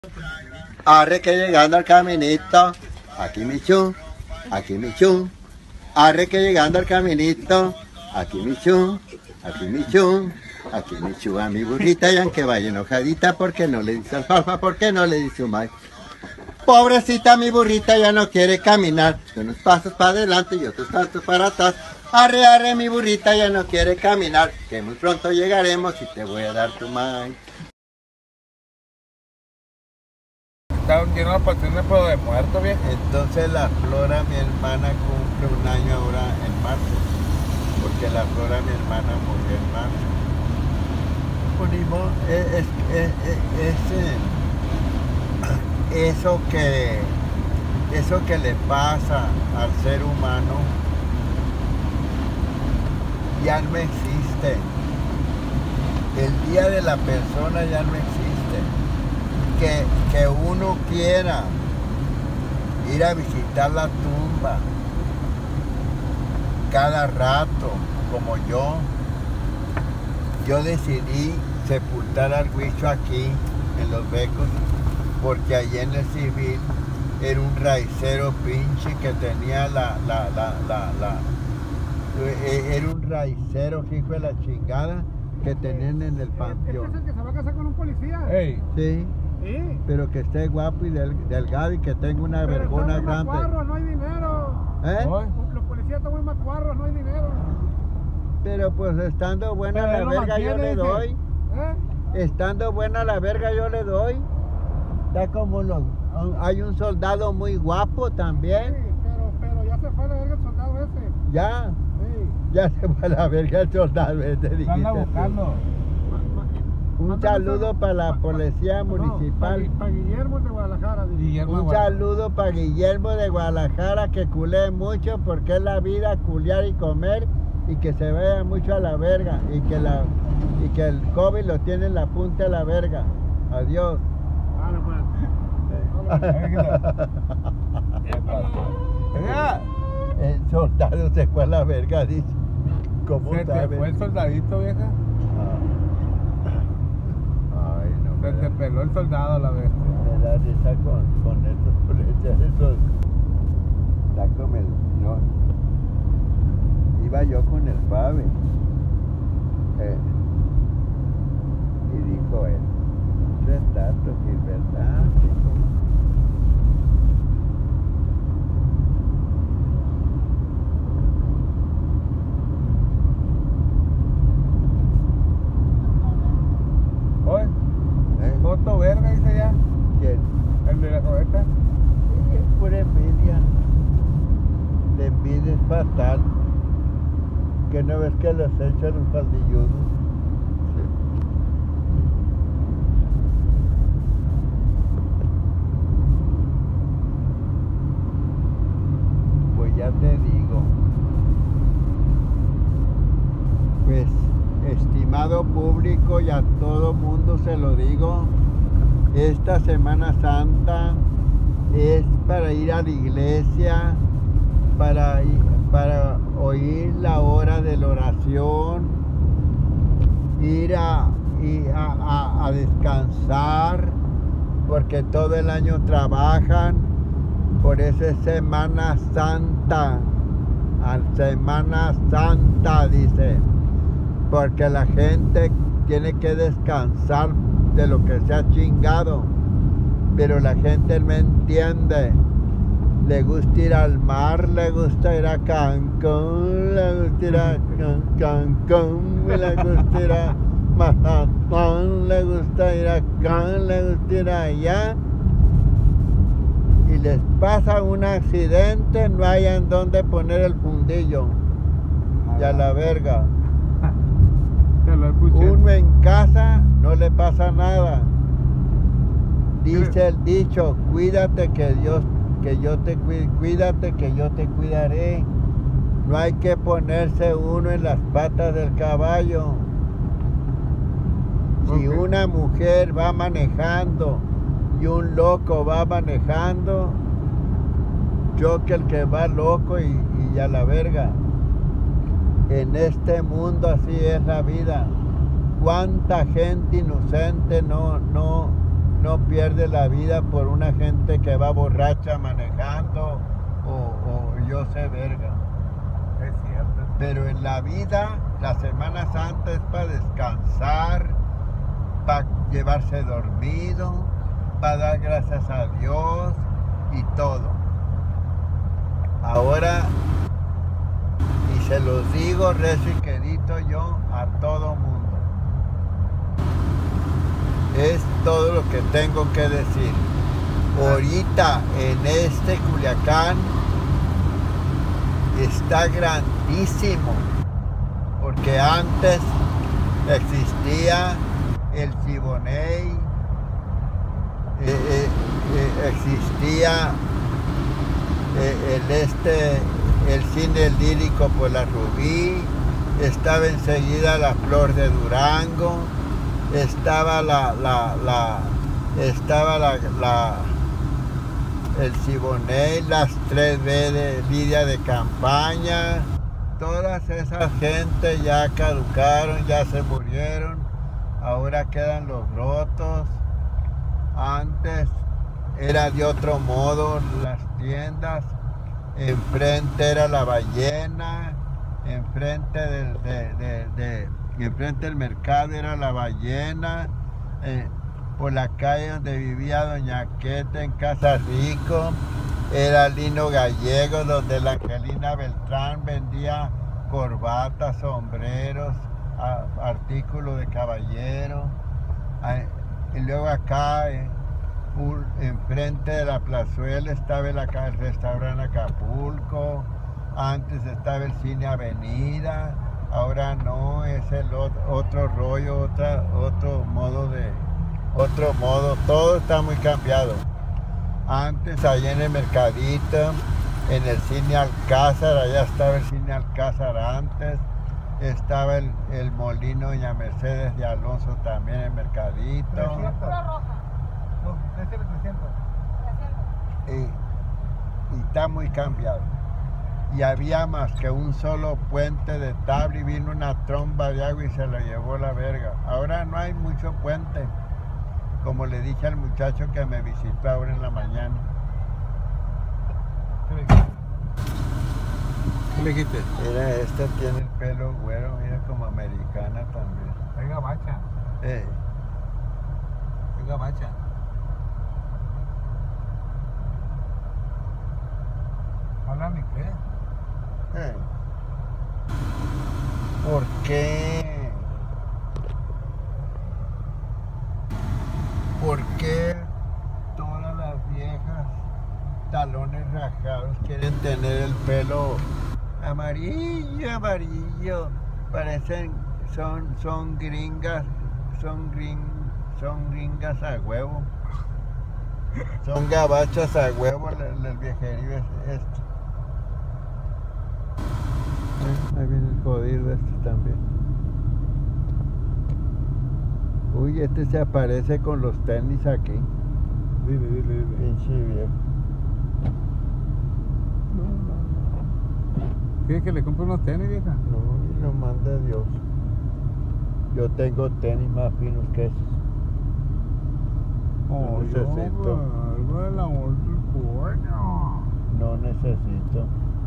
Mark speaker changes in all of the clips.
Speaker 1: Arre que llegando al caminito, aquí mi chu, aquí mi chu. Arre que llegando al caminito, aquí mi chu, aquí mi chu. Aquí mi chu a mi burrita y aunque vaya enojadita porque no le dice alfalfa, porque no le dice un maíz. Pobrecita mi burrita ya no quiere caminar, unos pasos para adelante y otros tantos para atrás. Arre, arre mi burrita ya no quiere caminar, que muy pronto llegaremos y te voy a dar tu maíz.
Speaker 2: Estaban llenos de pasiones pero de muerto, viejo.
Speaker 1: Entonces la Flora, mi hermana, cumple un año ahora en marzo, porque la Flora, mi hermana, murió en marzo. Eso que le pasa al ser humano ya no existe. El día de la persona ya no existe. Que uno quiera ir a visitar la tumba cada rato, como yo decidí sepultar al Huicho aquí en Los Becos, porque allí en el civil era un raicero pinche que tenía era un raicero, hijo de la chingada, que tenían en el panteón.
Speaker 3: ¿Este es el que se va a casar con un policía?
Speaker 2: Ey.
Speaker 1: Sí,
Speaker 3: Sí.
Speaker 1: pero que esté guapo y delgado y que tenga una
Speaker 3: Pero
Speaker 1: vergona
Speaker 3: están muy
Speaker 1: grande.
Speaker 3: macuarros, no hay dinero.
Speaker 1: ¿Eh?
Speaker 2: Oye,
Speaker 3: Los policías están muy macuarros, no hay dinero.
Speaker 1: Pero pues estando buena
Speaker 3: Pero
Speaker 1: la
Speaker 3: él lo
Speaker 1: verga yo
Speaker 3: mantiene,
Speaker 1: le
Speaker 3: dice.
Speaker 1: doy.
Speaker 3: ¿Eh?
Speaker 1: Estando buena la verga yo le doy. Está como hay un soldado muy guapo
Speaker 3: Sí,
Speaker 1: también.
Speaker 3: pero ya se fue a la verga el soldado ese.
Speaker 1: Ya,
Speaker 3: Sí.
Speaker 1: ya se fue a la verga el soldado ese,
Speaker 2: lo
Speaker 1: dijiste
Speaker 2: anda
Speaker 1: tú.
Speaker 2: buscando.
Speaker 1: Un saludo para la policía municipal.
Speaker 3: Para Guillermo de Guadalajara. dice.
Speaker 2: Guillermo
Speaker 1: Un
Speaker 2: Guadalajara.
Speaker 1: saludo para Guillermo de Guadalajara, que culé mucho porque es la vida culiar y comer, y que se vaya mucho a la verga y que el COVID lo tiene en la punta de la verga. Adiós.
Speaker 3: Ah, no, pues.
Speaker 2: Oiga,
Speaker 1: El soldado se fue a la verga, dice. ¿Cómo
Speaker 2: se te
Speaker 1: sabes?
Speaker 2: fue el soldadito, vieja.
Speaker 1: Ay, no
Speaker 2: Se te peló el soldado a la vez.
Speaker 1: me da risa con estos policías, esos. Está como el. No. Iba yo con el Fabi. Y dijo él: retrato, Gilberta.
Speaker 2: Oye, foto verga, dice ya.
Speaker 1: ¿Quién?
Speaker 2: El de la joveta.
Speaker 1: Es pura envidia. La envidia es fatal. Que no ves que los echan los faldilludos. Pues ya te digo. Pues, estimado público, y a todo mundo se lo digo, esta Semana Santa es para ir a la iglesia, para oír la hora de la oración, ir a descansar, porque todo el año trabajan. Por eso es Semana Santa, Semana Santa dice, porque la gente tiene que descansar de lo que se ha chingado, pero la gente no entiende. Le gusta ir al mar, le gusta ir a Cancún, le gusta ir a Cancún, le gusta ir a Mazatlán, le gusta ir acá, le gusta ir allá. Y les pasa un accidente, no hayan dónde poner el fundillo. Y a la verga.
Speaker 2: Te lo escuché.
Speaker 1: Uno en casa no le pasa nada. Dice el dicho: cuídate cuídate que yo te cuidaré. No hay que ponerse uno en las patas del caballo. Si
Speaker 2: Ok.
Speaker 1: una mujer va manejando y un loco va manejando, choque el que va loco y a la verga. En este mundo así es la vida. Cuánta gente inocente no no pierde la vida por una gente que va borracha manejando o yo sé verga.
Speaker 2: Es cierto.
Speaker 1: Pero en la vida, la Semana Santa es para descansar, para llevarse dormido, para dar gracias a Dios y todo. Ahora, y se los digo recio y quedito yo a todo mundo. Es todo lo que tengo que decir. Ahorita en este Culiacán está grandísimo, porque antes existía el Siboney, existía el cine lírico por la Rubí, estaba enseguida la Flor de Durango, estaba el Siboney, las 3B de Lidia de Campaña. Todas esas gentes ya caducaron, ya se murieron, ahora quedan los rotos. Antes era de otro modo, las tiendas, enfrente era la Ballena, enfrente del mercado era la Ballena, por la calle donde vivía Doña Queta en Casa Rico era Lino Gallego, donde la Angelina Beltrán vendía corbatas, sombreros, artículos de caballero. Y luego acá, enfrente de la plazuela, estaba el restaurante Acapulco. Antes estaba el cine Avenida. Ahora no, es el otro rollo, otro modo. Todo está muy cambiado. Antes, allá en el mercadito, en el cine Alcázar, allá estaba el cine Alcázar antes. Estaba el molino Doña Mercedes de Alonso también en el mercadito.
Speaker 2: 300.
Speaker 4: roja.
Speaker 2: No, ese es 300.
Speaker 4: 300.
Speaker 1: Y está muy cambiado. Y había más que un solo puente de tabla y vino una tromba de agua y se lo llevó la verga. Ahora no hay mucho puente, como le dije al muchacho que me visitó ahora en la mañana.
Speaker 2: ¿Qué le dijiste?
Speaker 1: Mira, esta tiene el pelo güero, mira, como americana también.
Speaker 2: Es gabacha.
Speaker 1: Eh,
Speaker 2: Es gabacha. ¿Hablan inglés?
Speaker 1: eh. ¿Por qué? ¿Por qué todas las viejas talones rajados quieren tener el pelo amarillo? Parecen, son gringas, son gringas a huevo. Son gabachas a huevo, el viejerío es esto. Ahí viene el jodido de este también. Uy, este se aparece con los tenis aquí.
Speaker 2: Dile.
Speaker 1: Pinche viejo.
Speaker 2: ¿Quieres que le compre unos tenis, vieja?
Speaker 1: No, y lo manda Dios. Yo tengo tenis más finos que esos.
Speaker 2: Oh,
Speaker 1: necesito.
Speaker 2: Algo de la coño.
Speaker 1: No necesito.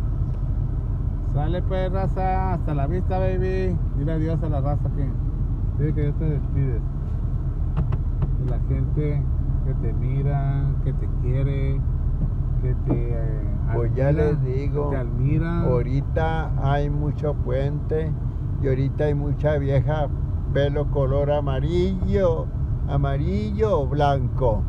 Speaker 2: Sale pues, raza, hasta la vista, baby. Dile adiós a la raza que dile que ya te despides de la gente que te mira, que te quiere, que te
Speaker 1: Pues ya
Speaker 2: admira,
Speaker 1: les digo,
Speaker 2: que te admira.
Speaker 1: ahorita hay mucho puente y ahorita hay mucha vieja pelo color amarillo o blanco.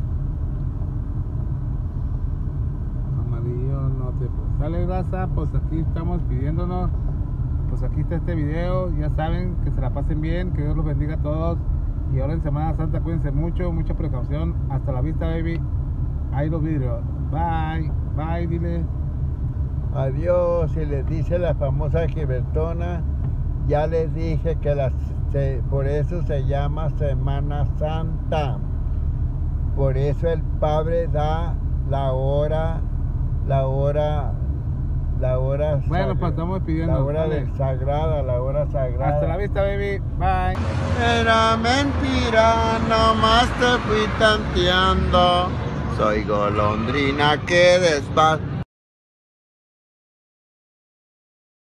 Speaker 2: Amarillo, no te sale, raza. Pues aquí estamos pidiéndonos. Pues aquí está este video. Ya saben, que se la pasen bien, que Dios los bendiga a todos. Y ahora en Semana Santa cuídense mucho, mucha precaución. Hasta la vista, baby. Ahí los vidrios. Bye, dile.
Speaker 1: Adiós, y les dice la famosa Gibertona, ya les dije que por eso se llama Semana Santa. Por eso el Padre da la hora La hora
Speaker 2: Bueno, pues estamos despidiendo.
Speaker 1: La hora
Speaker 2: Dale.
Speaker 1: sagrada, la hora sagrada.
Speaker 2: Hasta la vista, baby. Bye.
Speaker 1: Era mentira, nomás te fui tanteando. Soy golondrina que despacio